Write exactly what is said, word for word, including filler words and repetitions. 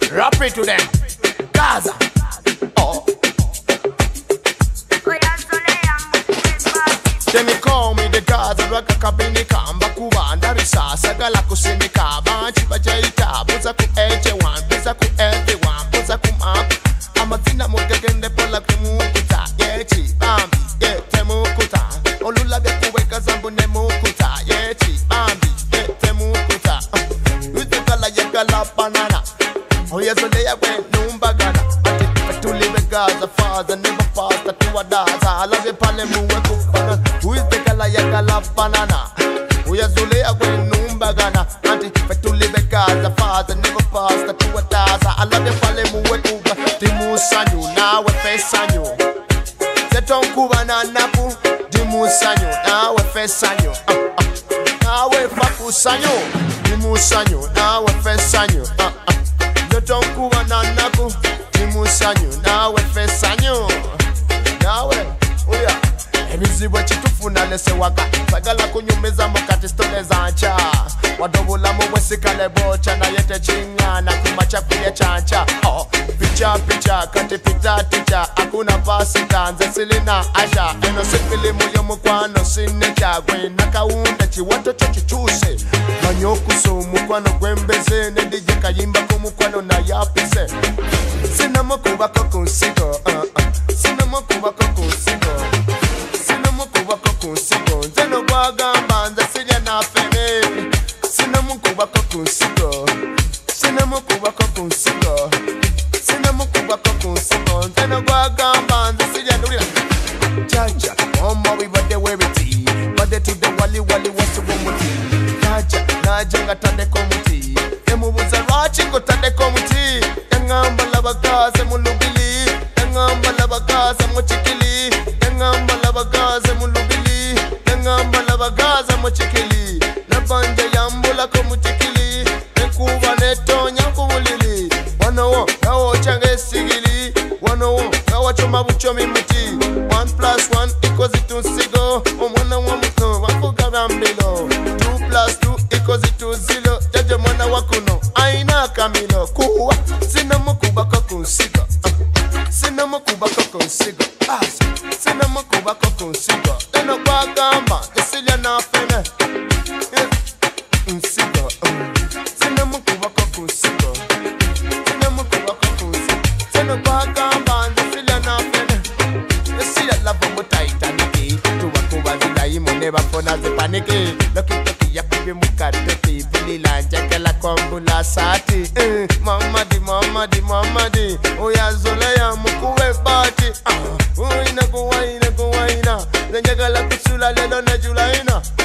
Rap it to them. Gaza. Oh. They call me the Gaza Raka Kabini Kamba Kuwanda Risasa Gala Kusinika Banchi Bajaita Buza ku eje one Buza ku everyone Buza ku map Amatina Mugagende Pola Kumukuta Yechi Bambi Ye Temukuta Olula Bekuweka Zambu Nemukuta Yechi Bambi Ye Temukuta Utikala Yagala Banana Oh yes, so they are when Numbagana To live in Gaza Father never passed to a daza I love you Palemu Kupana Who is the Gala Yagala Banana Who is Zulea when Numbagana Auntie to live in Gaza Father never passed to a daza I love you Palemu Kupana Timu Sanyu now we face Sanyu Seton Kubana Napu Timu Sanyu now we face Sanyu Now we Faku Sanyu Timu Sanyu now we face Sanyu Seton Kubana Napu Timusanyu, nawe fesanyu nawe, uya ebizibu ekitufuna lese waka sagala kunyumeza mukati stone zancha wadobula mubwesikale bocha naye techingana kumacha kuye chancha oh, picha picha kati pita ticha akuna pasita nze silina asha eno sifilimu yomukwano sinecha gwe nakawunda chiwato chochichuse manyokuso mukwano gwembeze nedije kayimba kumukwano na yapise Sinamo kuba kokunsigo, uh uh. Sinamo kuba kokunsigo, sinamo kuba kokunsigo. Zeno gwagamba nze sirya na fene. Sinamo kuba kokunsigo, sinamo kuba kokunsigo, sinamo kuba kokunsigo. Zeno gwagamba nze sirya nulira. Jaja, mama we bade webiti, bade to the wali wali wasu womuti. Jaja, naja ngatande komuti, emubuza rachi kotande komuti. Ngamba labagaze mulubili, ngamba labagaze muchikili, ngamba labagaze mulubili, ngamba labagaze muchikili. Nabanje yambula ko muchikili, nkuba netonya kubulili. Wanowo nawo change sigili, wanowo nawo choma buchomi muti. One plus one equals to sigo, omwana wa muto wafuga rambilo. Two plus two equals to zero, jaje mwana wakuno aina kamilo kuwa. Sinamo kuba kokunsigo, sinamo kuba kokunsigo, sinamo kuba kokunsigo. Eno kwa gamba, esilia na fene. Nsigo, sinamo kuba kokunsigo, sinamo kuba kokunsigo. Eno kwa gamba, esilia na fene. Esilia lava mutaita niki, tuwa kuba zila imo neba fona zepaniki. Loki toki ya pibi mukateti, bili lanja kela kombula sati. Mama di mama di mama di oya zolaya mukuwe bati uh, uina kuwaina kuwaina Zenjagala kusula lelo na julaina